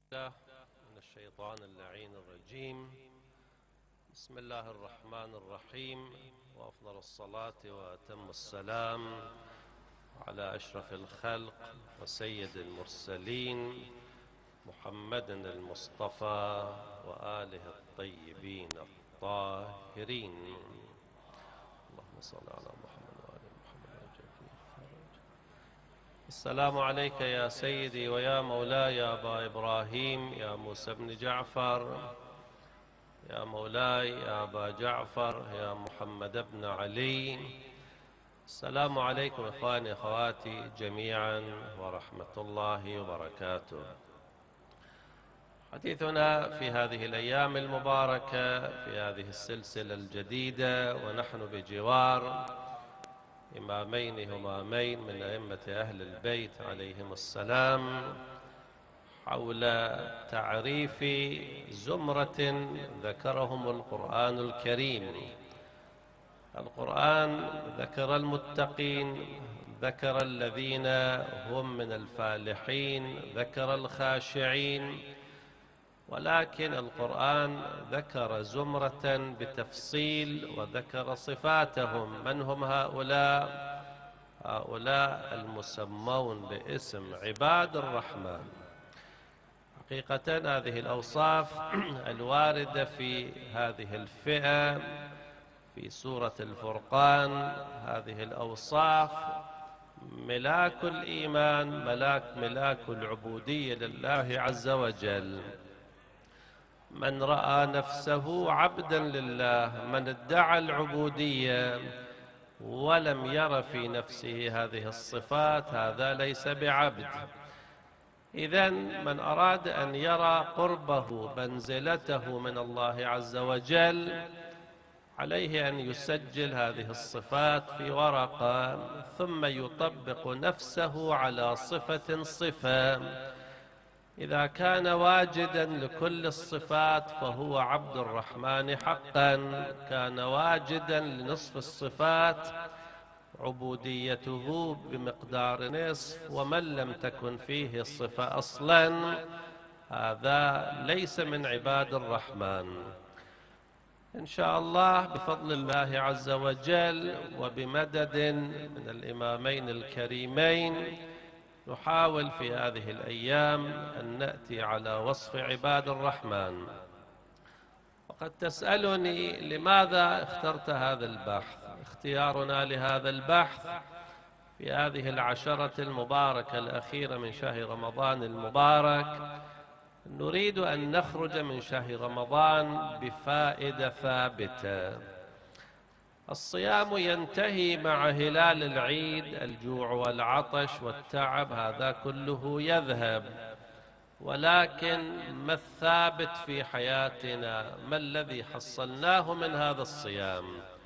الله من الشيطان اللعين الرجيم. بسم الله الرحمن الرحيم، وأفضل الصلاة وأتم السلام على أشرف الخلق وسيد المرسلين محمد المصطفى وآله الطيبين الطاهرين. اللهم صل على محمد وآل محمد. السلام عليك يا سيدي ويا مولاي يا أبا إبراهيم يا موسى بن جعفر، يا مولاي يا أبا جعفر يا محمد بن علي. السلام عليكم إخواني أخواتي جميعا ورحمة الله وبركاته. حديثنا في هذه الأيام المباركة في هذه السلسلة الجديدة ونحن بجوار إمامين همامين من أئمة أهل البيت عليهم السلام، حول تعريف زمرة ذكرهم القرآن الكريم. القرآن ذكر المتقين، ذكر الذين هم من الفالحين، ذكر الخاشعين، ولكن القرآن ذكر زمرة بتفصيل وذكر صفاتهم. من هم هؤلاء؟ هؤلاء المسمون باسم عباد الرحمن. حقيقة هذه الأوصاف الواردة في هذه الفئة في سورة الفرقان، هذه الأوصاف ملاك الإيمان، ملاك العبودية لله عز وجل. من رأى نفسه عبدا لله، من ادعى العبودية ولم ير في نفسه هذه الصفات، هذا ليس بعبد. إذن من أراد أن يرى قربه منزلته من الله عز وجل عليه أن يسجل هذه الصفات في ورقة، ثم يطبق نفسه على صفة. إذا كان واجدا لكل الصفات فهو عبد الرحمن حقا، كان واجدا لنصف الصفات عبوديته بمقدار نصف، ومن لم تكن فيه الصفة أصلا هذا ليس من عباد الرحمن. إن شاء الله بفضل الله عز وجل وبمدد من الإمامين الكريمين نحاول في هذه الأيام أن نأتي على وصف عباد الرحمن. وقد تسألني لماذا اخترت هذا البحث؟ اختيارنا لهذا البحث في هذه العشرة المباركة الأخيرة من شهر رمضان المبارك، نريد أن نخرج من شهر رمضان بفائدة ثابتة. الصيام ينتهي مع هلال العيد، الجوع والعطش والتعب هذا كله يذهب، ولكن ما الثابت في حياتنا؟ ما الذي حصلناه من هذا الصيام؟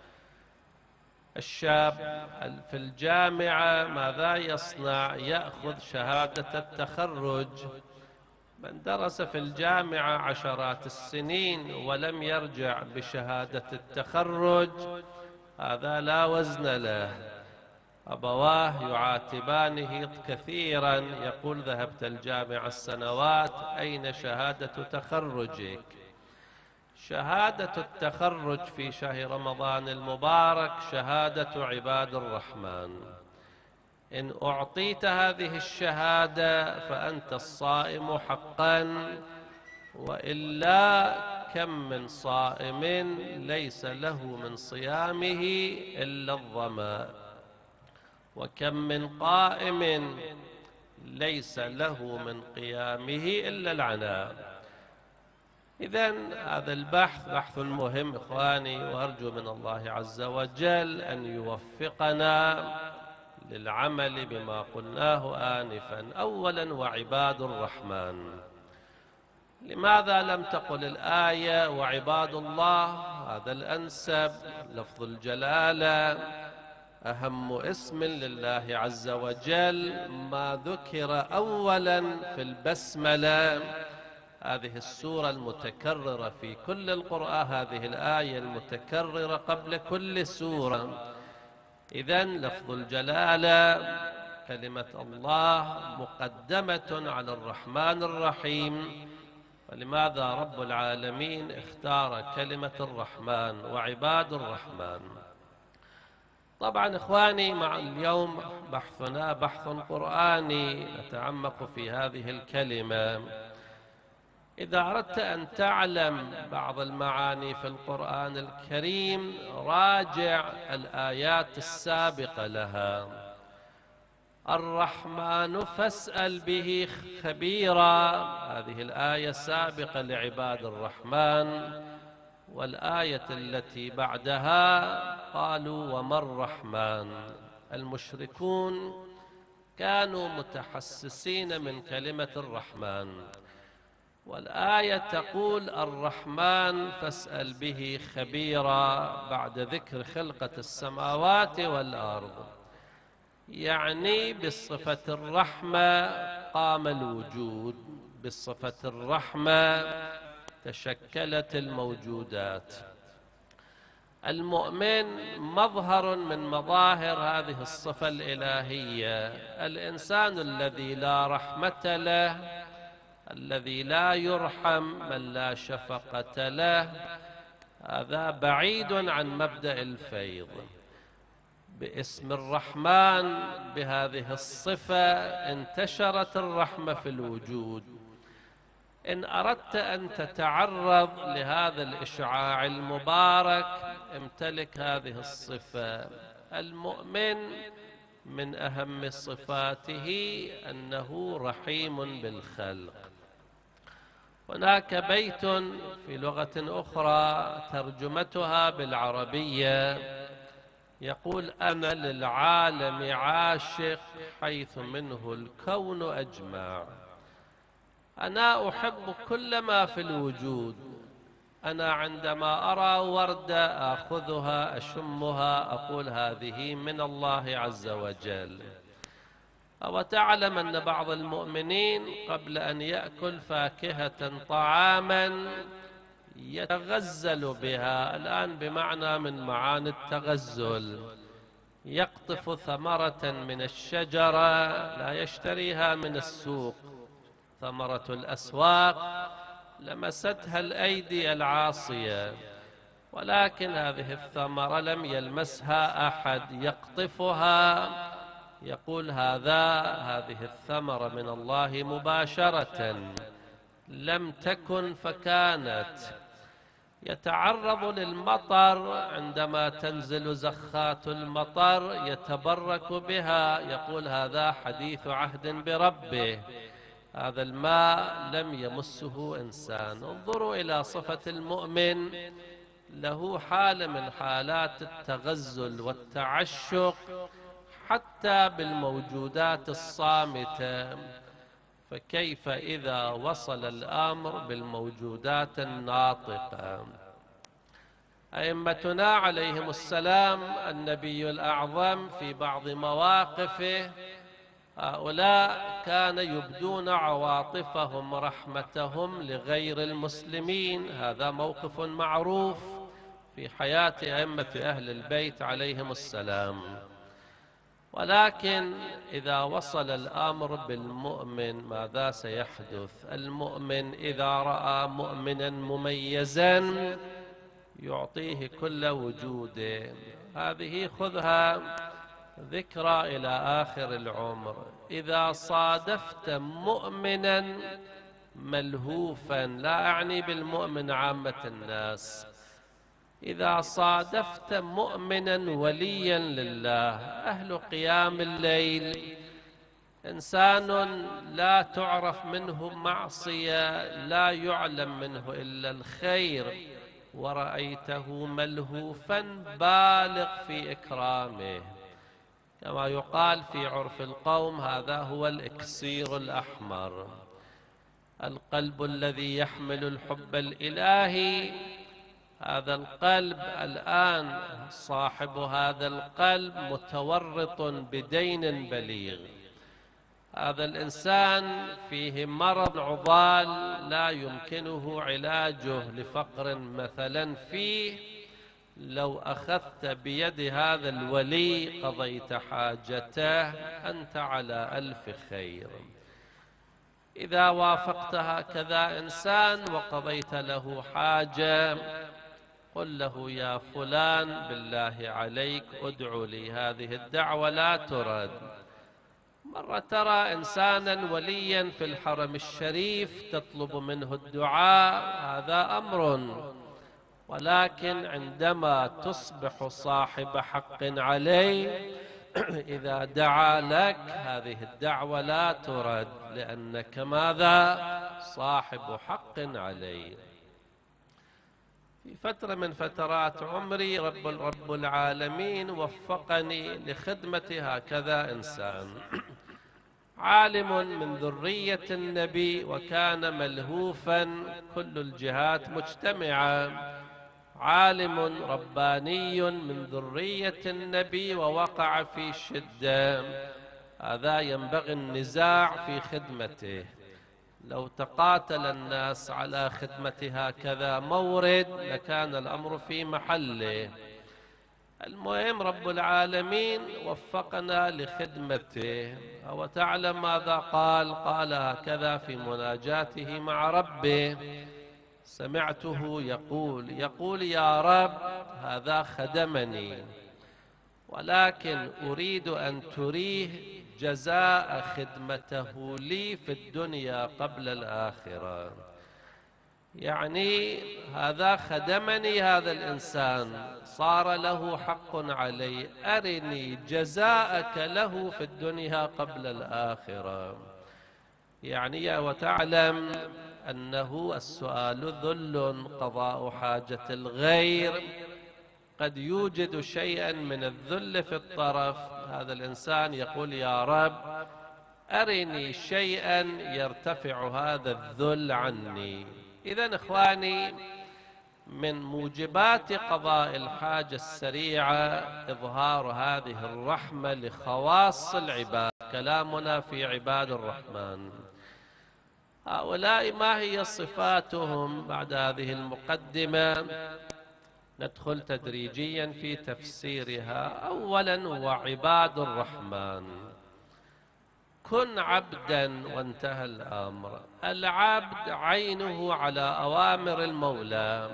الشاب في الجامعة ماذا يصنع؟ يأخذ شهادة التخرج. من درس في الجامعة عشرات السنين ولم يرجع بشهادة التخرج هذا لا وزن له. أبواه يعاتبانه كثيرا، يقول ذهبت الجامعة السنوات، أين شهادة تخرجك؟ شهادة التخرج في شهر رمضان المبارك شهادة عباد الرحمن. إن أعطيت هذه الشهادة فأنت الصائم حقا، وإلا كم من صائم ليس له من صيامه إلا الظمأ، وكم من قائم ليس له من قيامه إلا العناء. إذن هذا البحث بحث مهم إخواني، وأرجو من الله عز وجل أن يوفقنا للعمل بما قلناه آنفا. أولا وعباد الرحمن. لماذا لم تقل الآية وعباد الله؟ هذا الأنسب، لفظ الجلالة أهم اسم لله عز وجل، ما ذكر أولا في البسملة، هذه السورة المتكررة في كل القرآن، هذه الآية المتكررة قبل كل سورة. إذن لفظ الجلالة كلمة الله مقدمة على الرحمن الرحيم، ولماذا رب العالمين اختار كلمة الرحمن وعباد الرحمن؟ طبعا إخواني، مع اليوم بحثنا بحث قرآني نتعمق في هذه الكلمة. إذا أردت أن تعلم بعض المعاني في القرآن الكريم راجع الآيات السابقة لها. الرحمن فاسأل به خبيرا، هذه الآية السابقة لعباد الرحمن، والآية التي بعدها قالوا وما الرحمن. المشركون كانوا متحسسين من كلمة الرحمن، والآية تقول الرحمن فاسأل به خبيرا بعد ذكر خلقة السماوات والأرض، يعني بالصفة الرحمة قام الوجود، بالصفة الرحمة تشكلت الموجودات. المؤمن مظهر من مظاهر هذه الصفة الإلهية. الإنسان الذي لا رحمة له، الذي لا يرحم، من لا شفقة له، هذا بعيد عن مبدأ الفيض. باسم الرحمن بهذه الصفة انتشرت الرحمة في الوجود. إن أردت أن تتعرض لهذا الإشعاع المبارك امتلك هذه الصفة. المؤمن من أهم صفاته أنه رحيم بالخلق. هناك بيت في لغة أخرى ترجمتها بالعربية يقول أنا للعالم عاشق حيث منه الكون أجمع. أنا أحب كل ما في الوجود. أنا عندما أرى وردة آخذها أشمها أقول هذه من الله عز وجل. أو تعلم أن بعض المؤمنين قبل أن يأكل فاكهة طعاما يتغزل بها، الآن بمعنى من معاني التغزل، يقطف ثمرة من الشجرة لا يشتريها من السوق، ثمرة الأسواق لمستها الأيدي العاصية، ولكن هذه الثمرة لم يلمسها أحد، يقطفها يقول هذه الثمرة من الله مباشرة، لم تكن فكانت. يتعرض للمطر، عندما تنزل زخات المطر يتبرك بها، يقول هذا حديث عهد بربه، هذا الماء لم يمسه إنسان. انظروا إلى صفة المؤمن، له حالة من حالات التغزل والتعشق حتى بالموجودات الصامتة، فكيف إذا وصل الأمر بالموجودات الناطقة؟ أئمتنا عليهم السلام، النبي الأعظم في بعض مواقفه هؤلاء كان يبدون عواطفهم رحمتهم لغير المسلمين، هذا موقف معروف في حياة أئمة أهل البيت عليهم السلام. ولكن إذا وصل الأمر بالمؤمن ماذا سيحدث؟ المؤمن إذا رأى مؤمنا مميزا يعطيه كل وجوده. هذه خذها ذكرى إلى آخر العمر. إذا صادفت مؤمنا ملهوفا، لا أعني بالمؤمن عامة الناس، إذا صادفت مؤمنا وليا لله، أهل قيام الليل، إنسان لا تعرف منه معصية، لا يعلم منه إلا الخير، ورأيته ملهوفا بالغ في إكرامه، كما يقال في عرف القوم هذا هو الإكسير الأحمر. القلب الذي يحمل الحب الإلهي، هذا القلب الآن صاحب هذا القلب متورط بدين بليغ. هذا الإنسان فيه مرض عضال لا يمكنه علاجه لفقر مثلا فيه، لو أخذت بيد هذا الولي قضيت حاجته، أنت على ألف خير. إذا وافقت هكذا إنسان وقضيت له حاجة، قل له يا فلان بالله عليك ادعو لي، هذه الدعوة لا ترد. مرة ترى إنسانا وليا في الحرم الشريف تطلب منه الدعاء، هذا أمر، ولكن عندما تصبح صاحب حق عليه إذا دعا لك هذه الدعوة لا ترد، لأنك ماذا؟ صاحب حق عليه. في فترة من فترات عمري رب العالمين وفقني لخدمة هكذا إنسان، عالم من ذرية النبي وكان ملهوفا، كل الجهات مجتمعة، عالم رباني من ذرية النبي ووقع في شدة، هذا ينبغي النزاع في خدمته. لو تقاتل الناس على خدمة هكذا مورد لكان الأمر في محله. المهم رب العالمين وفقنا لخدمته. وتعلم ماذا قال؟ قال هكذا في مناجاته مع ربه، سمعته يقول يا رب هذا خدمني، ولكن أريد أن تريه جزاء خدمته لي في الدنيا قبل الآخرة. يعني هذا خدمني، هذا الإنسان صار له حق علي، أرني جزاءك له في الدنيا قبل الآخرة. يعني وتعلم أنه السؤال ذل، قضاء حاجة الغير، قد يوجد شيئا من الذل في الطرف. هذا الإنسان يقول يا رب أرني شيئا يرتفع هذا الذل عني. إذن إخواني، من موجبات قضاء الحاجة السريعة إظهار هذه الرحمة لخواص العباد. كلامنا في عباد الرحمن، هؤلاء ما هي صفاتهم؟ بعد هذه المقدمة ندخل تدريجيا في تفسيرها. أولا وعباد الرحمن، كن عبدا وانتهى الأمر. العبد عينه على أوامر المولى،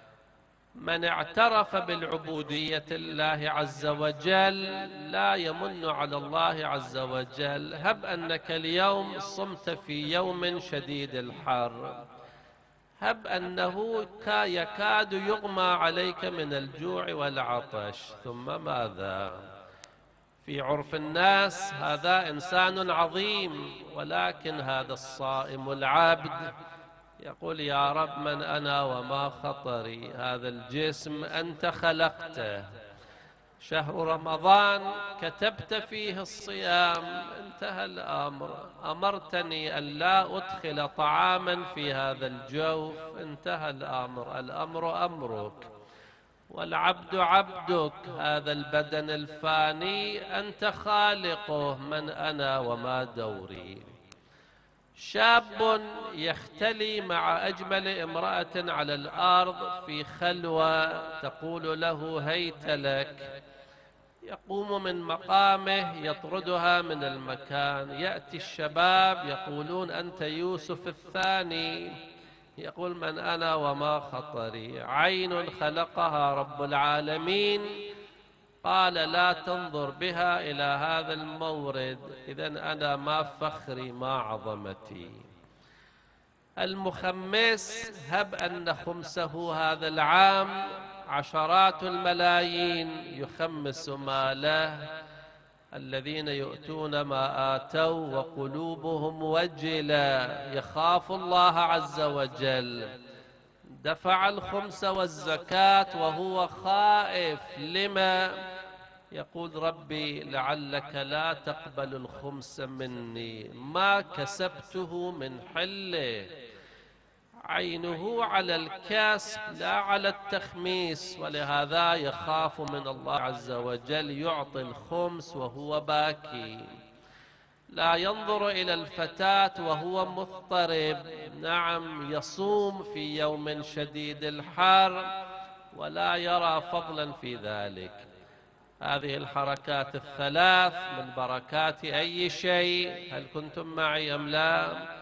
من اعترف بالعبودية الله عز وجل لا يمن على الله عز وجل. هب أنك اليوم صمت في يوم شديد الحر، هب أنه يكاد يغمى عليك من الجوع والعطش، ثم ماذا؟ في عرف الناس هذا إنسان عظيم، ولكن هذا الصائم العبد يقول يا رب من أنا وما خطري، هذا الجسم أنت خلقته، شهر رمضان كتبت فيه الصيام، انتهى الأمر، أمرتني أن لا أدخل طعاما في هذا الجوف، انتهى الأمر، الأمر أمرك، والعبد عبدك، هذا البدن الفاني أنت خالقه، من أنا وما دوري. شاب يختلي مع أجمل امرأة على الأرض في خلوة تقول له هيت لك، يقوم من مقامه يطردها من المكان. يأتي الشباب يقولون أنت يوسف الثاني، يقول من أنا وما خطري. عين خلقها رب العالمين قال لا تنظر بها إلى هذا المورد، إذن أنا ما فخري ما عظمتي. المخمس هب أن خمسه هذا العام عشرات الملايين يخمس ماله، الذين يؤتون ما آتوا وقلوبهم وجلة يخاف الله عز وجل، دفع الخمس والزكاة وهو خائف. لما؟ يقول ربي لعلك لا تقبل الخمس مني، ما كسبته من حله. عينه على الكسب لا على التخميس، ولهذا يخاف من الله عز وجل، يعطي الخمس وهو باكي. لا ينظر إلى الفتاة وهو مضطرب، نعم يصوم في يوم شديد الحر ولا يرى فضلا في ذلك. هذه الحركات الثلاث من بركات أي شيء. هل كنتم معي أم لا؟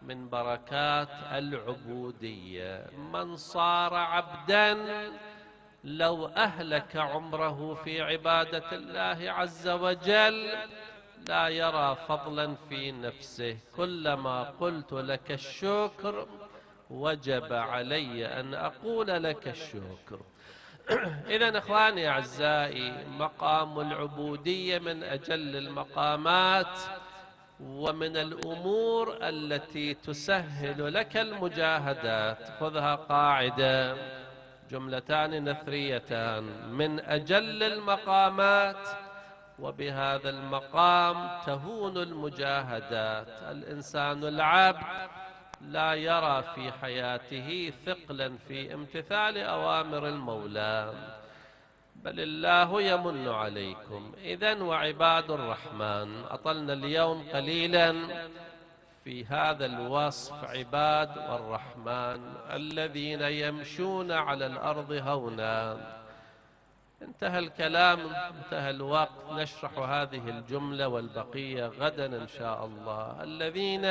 من بركات العبودية. من صار عبدا لو أهلك عمره في عبادة الله عز وجل لا يرى فضلا في نفسه. كلما قلت لك الشكر وجب علي أن أقول لك الشكر. إذن إخواني أعزائي، مقام العبودية من أجل المقامات ومن الأمور التي تسهل لك المجاهدات. خذها قاعدة، جملتان نثريتان: من أجل المقامات، وبهذا المقام تهون المجاهدات. الإنسان العبد لا يرى في حياته ثقلا في امتثال أوامر المولى، بل الله يمن عليكم. إذن وعباد الرحمن، أطلنا اليوم قليلا في هذا الوصف، عباد الرحمن الذين يمشون على الأرض هونا. انتهى الكلام، انتهى الوقت، نشرح هذه الجملة والبقية غدا إن شاء الله. الذين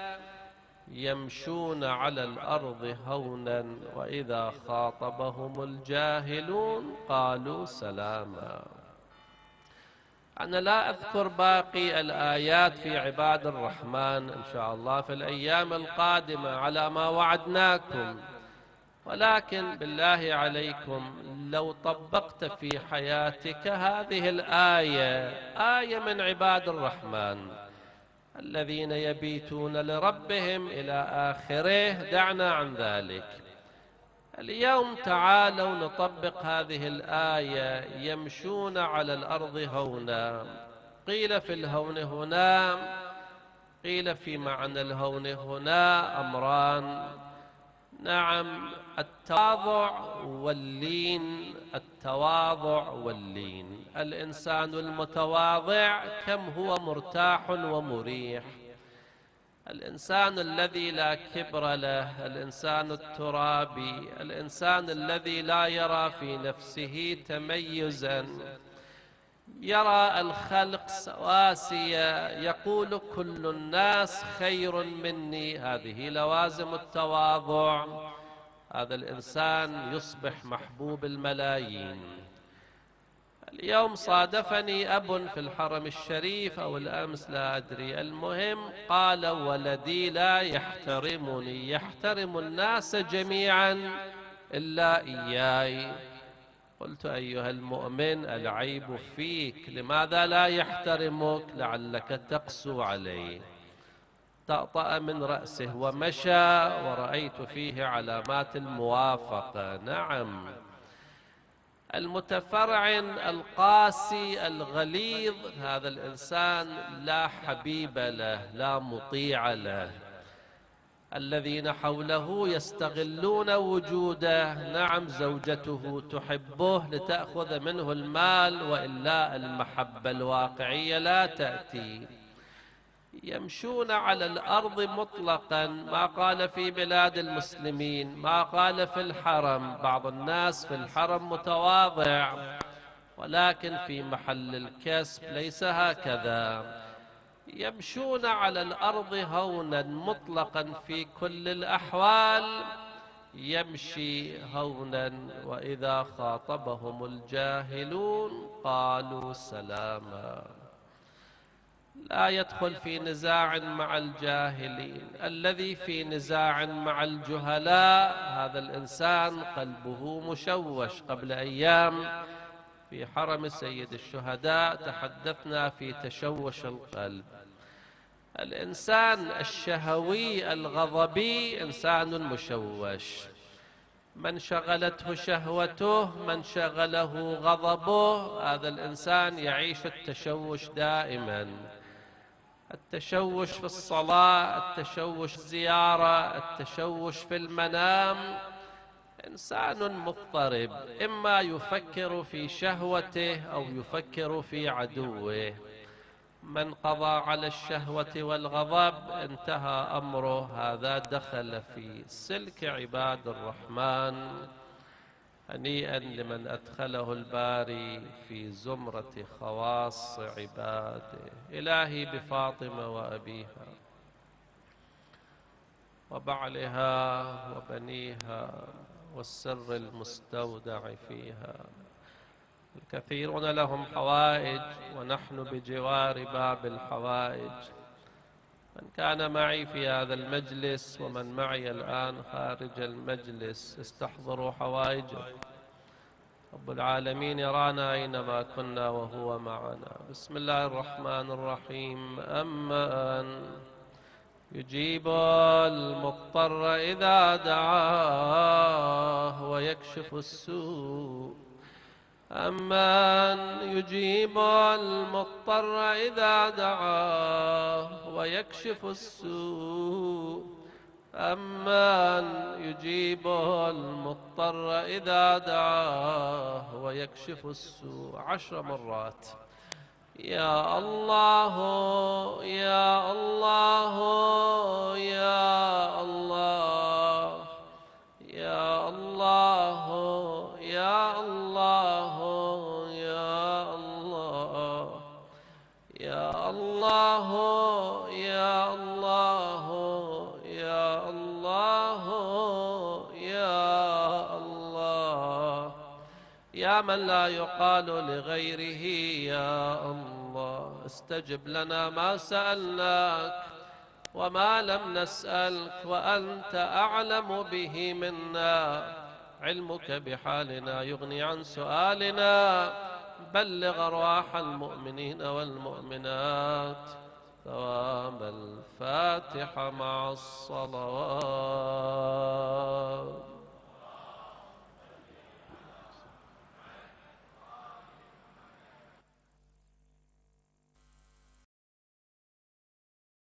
يمشون على الأرض هونا وإذا خاطبهم الجاهلون قالوا سلاما. أنا لا أذكر باقي الآيات في عباد الرحمن إن شاء الله في الأيام القادمة على ما وعدناكم، ولكن بالله عليكم لو طبقت في حياتك هذه الآية، آية من عباد الرحمن الذين يبيتون لربهم إلى آخره، دعنا عن ذلك. اليوم تعالوا نطبق هذه الآية: يمشون على الأرض هونا. قيل في الهون هنا، قيل في معنى الهون هنا أمران. نعم، التواضع واللين. التواضع واللين. الإنسان المتواضع كم هو مرتاح ومريح. الإنسان الذي لا كبر له، الإنسان الترابي، الإنسان الذي لا يرى في نفسه تميزا، يرى الخلق سواسية، يقول كل الناس خير مني. هذه لوازم التواضع. هذا الإنسان يصبح محبوب الملايين. اليوم صادفني أب في الحرم الشريف أو الأمس لا أدري، المهم قال: ولدي لا يحترمني، يحترم الناس جميعا إلا إياي. قلت: أيها المؤمن، العيب فيك، لماذا لا يحترمك؟ لعلك تقسو عليه. طأطأ من رأسه ومشى، ورأيت فيه علامات الموافقة. نعم، المتفرعن القاسي الغليظ، هذا الإنسان لا حبيب له، لا مطيع له. الذين حوله يستغلون وجوده. نعم، زوجته تحبه لتأخذ منه المال، وإلا المحبة الواقعية لا تأتي. يمشون على الأرض مطلقا، ما قال في بلاد المسلمين، ما قال في الحرم. بعض الناس في الحرم متواضع، ولكن في محل الكسب ليس هكذا. يمشون على الأرض هونا مطلقا في كل الأحوال، يمشي هونا وإذا خاطبهم الجاهلون قالوا سلاما. لا يدخل في نزاع مع الجاهلين. الذي في نزاع مع الجهلاء هذا الإنسان قلبه مشوش. قبل أيام في حرم سيد الشهداء تحدثنا في تشوش القلب. الإنسان الشهوي الغضبي إنسان مشوش. من شغلته شهوته، من شغله غضبه، هذا الإنسان يعيش التشوش دائما. التشوش في الصلاة، التشوش في الزيارة، التشوش في المنام. إنسان مضطرب، إما يفكر في شهوته أو يفكر في عدوه. من قضى على الشهوة والغضب انتهى أمره، هذا دخل في سلك عباد الرحمن. هنيئا لمن أدخله الباري في زمرة خواص عباده. إلهي بفاطمة وأبيها وبعلها وبنيها والسر المستودع فيها. الكثيرون لهم حوائج ونحن بجوار باب الحوائج. من كان معي في هذا المجلس ومن معي الآن خارج المجلس استحضروا حوائجه. رب العالمين يرانا أينما كنا وهو معنا. بسم الله الرحمن الرحيم. أمن يجيب المضطر إذا دعاه ويكشف السوء. أمن يجيب المضطر إذا دعاه ويكشف السوء. أمن يجيب المضطر إذا دعاه ويكشف السوء 10 مرات. يا الله يا الله يا الله يا الله يا الله يا الله يا الله يا الله يا الله يا الله. يا من لا يقال لغيره يا الله استجب لنا ما سألناك وما لم نسألك وأنت أعلم به منا. علمك بحالنا يغني عن سؤالنا. بلغ أرواح المؤمنين والمؤمنات ثواب الفاتحة مع الصلوات.